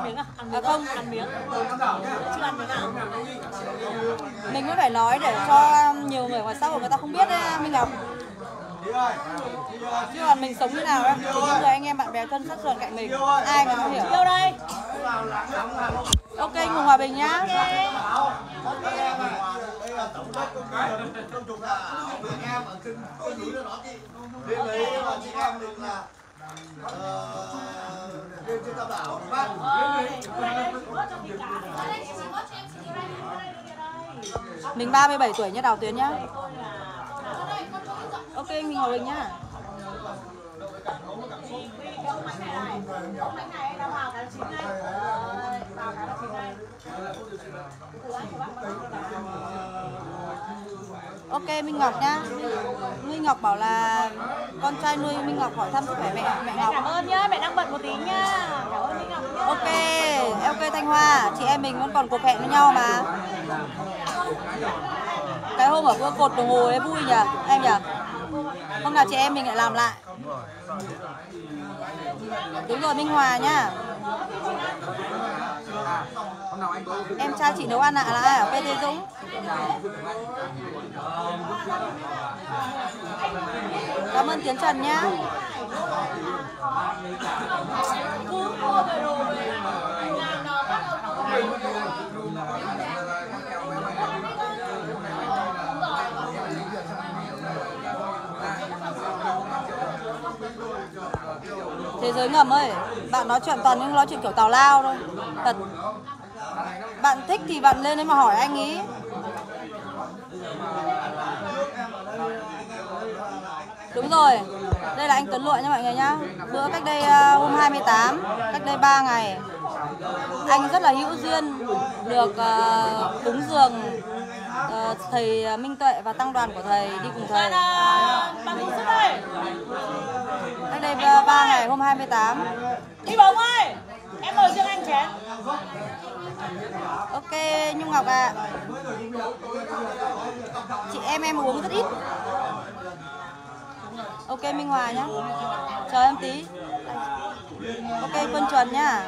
miếng à? Không. Ăn miếng. Chưa ăn miếng nào. Mình cũng phải nói để cho nhiều người ngoài xã hội người ta không biết đấy, Minh Ngọc. Chứ còn mình sống như nào đó, thì những người anh em bạn bè thân sát sườn cạnh mình, ai mà không hiểu. Yêu đây. Ok, anh Hùng Hòa Bình nhá. Mình 37 tuổi nhá, Đào Tuyến nhá. Ok, anh Huỳnh Hòa Bình nhá. Ok, Minh Ngọc nhá. Minh Ngọc bảo là con trai nuôi Minh Ngọc hỏi thăm sức khỏe mẹ Ngọc. Cảm ơn nhá, mẹ đang bận một tí nhá. Cảm ơn Minh Ngọc nhá. Ok Thanh Hoa, chị em mình vẫn còn cuộc hẹn với nhau mà. Cái hôm ở cái cột đồng hồ ấy vui nhỉ, em nhỉ? Hôm nào chị em mình lại làm lại. Đúng rồi, Minh Hòa nhá. Em trai chị nấu ăn ạ, là ai ở PT Dũng? Cảm ơn Tiến Trần nhá. Thế giới ngầm ơi, bạn nói chuyện toàn những nói chuyện kiểu tào lao thôi. Thật. Bạn thích thì bạn lên đấy mà hỏi anh ý. Đúng rồi. Đây là anh Tuấn Lụa nha mọi người nhá. Bữa cách đây hôm 28, cách đây 3 ngày. Anh rất là hữu duyên được cúng dường thầy Minh Tuệ và tăng đoàn của thầy đi cùng thầy. Bạn Hùng Sức ơi. Cách đây 3 ngày hôm 28. Đi bóng ơi. Em mời riêng anh chén. Ok Nhung Ngọc ạ. Chị em uống rất ít. Ok Minh Hòa nhá. Chờ em tí. Ok Quân Chuẩn nhá.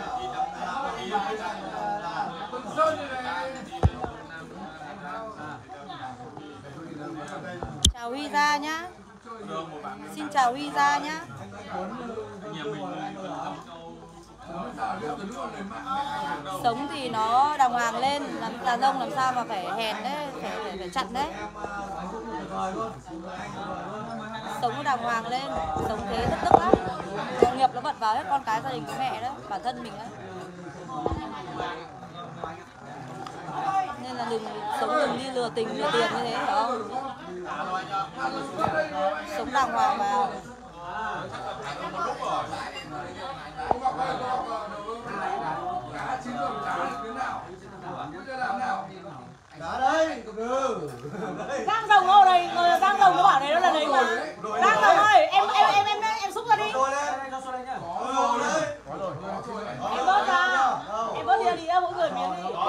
Chào Huy Gia nhá. Xin chào Huy Gia nhá. Sống thì nó đàng hoàng lên, làm đàn ông làm sao mà phải hèn đấy, phải chặn đấy. Sống nó đàng hoàng lên, sống thế rất tức lắm. Nghiệp nó bật vào hết con cái gia đình của mẹ đấy, bản thân mình đấy. Nên là đừng đi lừa tình lừa tiền như thế, hiểu không? Sống đàng hoàng vào. Giang Rồng ngồi đây, Giang Rồng nó bảo này nó là đấy mà. Giang Rồng ơi, em xúc ra đi. Em bớt ra. Em bớt đi ra mỗi người miếng đi.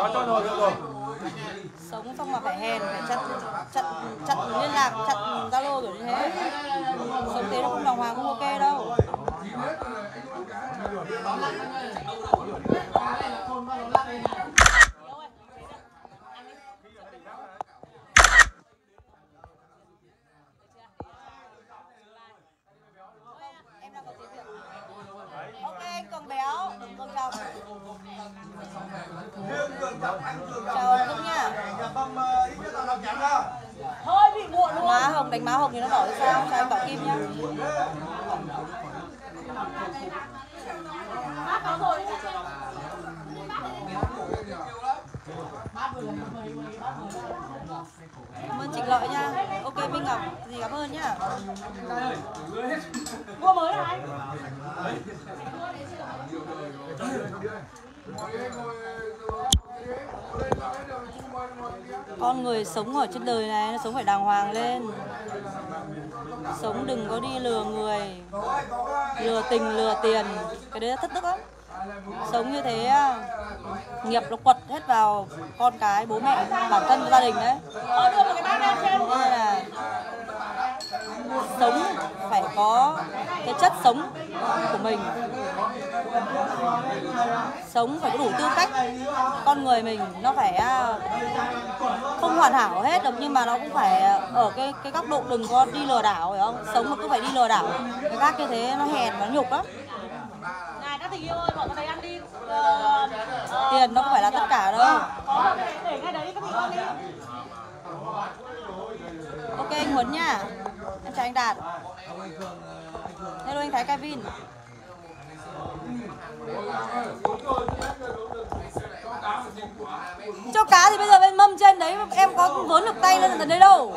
Sống xong mà phải hèn, phải chặn liên lạc, chặn Zalo kiểu như thế. Sống thế nó không đàng hoàng, không ok đâu. Ok anh Cường Béo, Cường Trọng. Chào Dũng nha. Thôi bị muộn luôn. Má hồng, đánh má hồng thì nó đỏ ra sao? Cho anh Bảo Kim nhá. Bác có rồi. Cảm ơn Trịnh Lợi nha. Ok Minh Ngọc, gì cảm ơn nhá. Mua mới hả anh? Con người sống ở trên đời này nó sống phải đàng hoàng lên. Sống đừng có đi lừa người, lừa tình, lừa tiền. Cái đấy thất đức lắm. Sống như thế nghiệp nó quật hết vào con cái, bố mẹ, bản thân gia đình đấy. Đưa một cái bát ra xem. Nên là sống phải có cái chất sống của mình. Sống phải có đủ tư cách. Con người mình nó phải không hoàn hảo hết được, nhưng mà nó cũng phải ở cái góc độ đừng có đi lừa đảo, hiểu không? Sống mà cứ phải đi lừa đảo cái khác như thế nó hèn và nó nhục lắm. Này các tình yêu ơi, mọi người ăn đi. Tiền nó không phải là tất cả đâu. Có cái để ngay đấy các mình ăn đi. Ok anh Huấn nha. Em chào anh Đạt. Hello anh Thái Kevin. Cho cá thì bây giờ bên mâm trên đấy em có vớn được tay lên tận đấy đâu.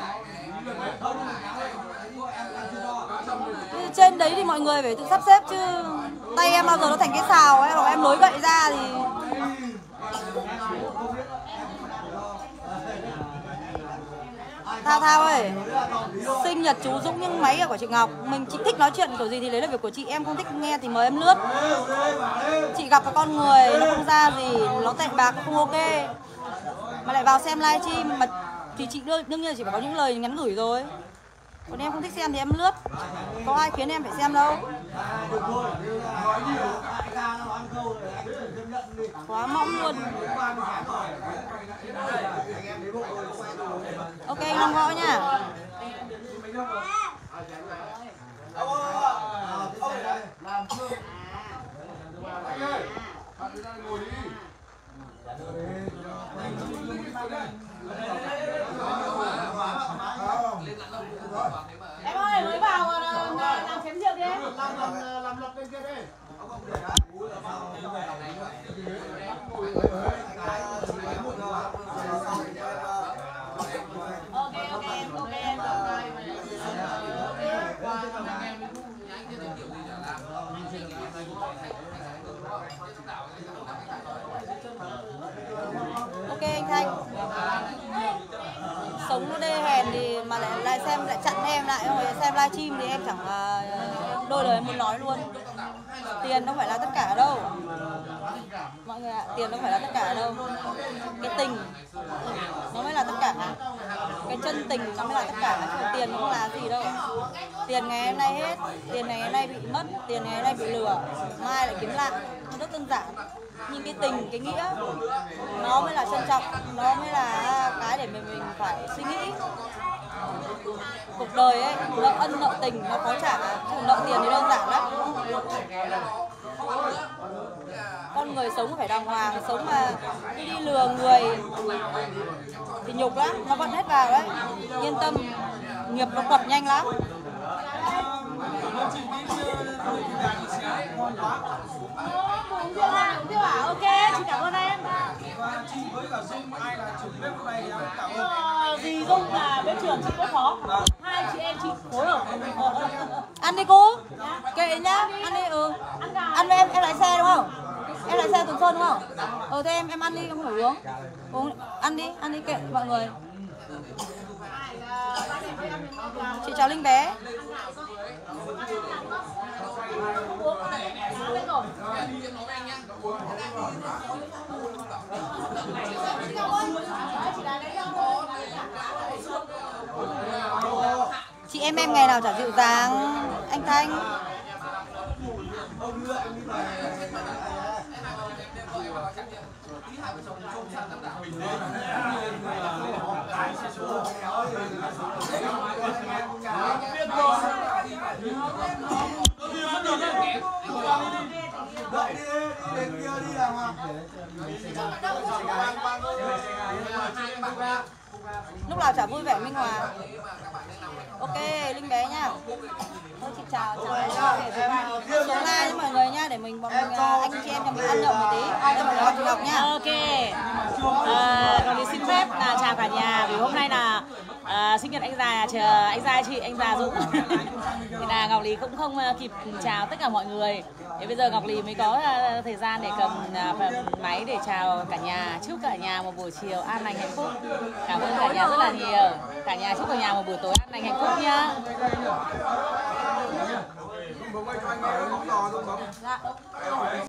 Trên đấy thì mọi người phải tự sắp xếp chứ. Tay em bao giờ nó thành cái xào ấy, hoặc em lối gậy ra thì Thao ơi, sinh nhật chú Dũng nhưng máy là của chị Ngọc. Mình chị thích nói chuyện kiểu gì thì đấy là việc của chị, em không thích nghe thì mời em lướt. Chị gặp cái con người nó không ra gì, nó tệ bạc không ok mà lại vào xem livestream mà thì chị đương nhiên là chị phải có những lời nhắn gửi rồi. Còn em không thích xem thì em lướt. Có ai khiến em phải xem đâu. Quá mong luôn. Ok anh Long Võ nha. Em ơi, mới vào làm chén rượu đi em. Làm lập lên kia đi. Ok em. Ok anh Thanh. Sống nó đê hèn thì mà lại xem lại chặn em lại rồi xem livestream thì em chẳng đôi lời em muốn nói luôn. Tiền nó không phải là tất cả đâu mọi người ạ, tiền nó không phải là tất cả đâu. Cái tình nó mới là tất cả, cái chân tình nó mới là tất cả, chứ tiền nó không là gì đâu. Tiền ngày hôm nay hết, tiền ngày hôm nay bị mất, tiền ngày hôm nay bị lừa, mai lại kiếm lại, nó rất đơn giản. Nhưng cái tình, cái nghĩa nó mới là trân trọng, nó mới là cái để mình phải suy nghĩ. Cuộc đời ấy, nợ ân nợ tình nó khó trả, chứ nợ tiền thì đơn giản lắm. Con người sống phải đàng hoàng, sống mà đi lừa người thì nhục lắm, nó vẫn hết vào đấy. Yên tâm, nghiệp nó quật nhanh lắm. Uống rượu à? Ok, chị cảm ơn em. Chị với cả Dung ai là trưởng bếp hôm nay thì em cảm ơn. Dì Dung là bếp trưởng, chị bếp phó. Hai chị em chị phối hợp. Ăn đi cô, kệ nhá, ăn đi. Ăn với em lái xe đúng không? Em lái xe Tuần Sơn đúng không? Thế em ăn đi, không phải uống. Ăn đi kệ mọi người. Chị chào Linh bé. Chị em ngày nào chả dịu dàng anh Thanh. Lúc nào chả vui vẻ Minh Hòa. Ok, Linh bé nha. Thôi chị chào số like cho mọi người nha, để bọn mình anh chị em cho mình ăn nhậu một tí. Cho mọi người chị Ngọc nha. Ok. Còn thì xin phép là chào cả nhà, vì hôm nay là sinh nhật anh già chị, anh già Dũng. Thì là Ngọc Lý cũng không kịp chào tất cả mọi người. Thế bây giờ Ngọc Lý mới có thời gian để cầm máy để chào cả nhà. Chúc cả nhà một buổi chiều an lành hạnh phúc. Cảm ơn cả nhà rất là nhiều. Cả nhà chúc cả nhà một buổi tối an lành hạnh phúc nha. Bấm cho anh nghe bóng giò, bấm. Dạ.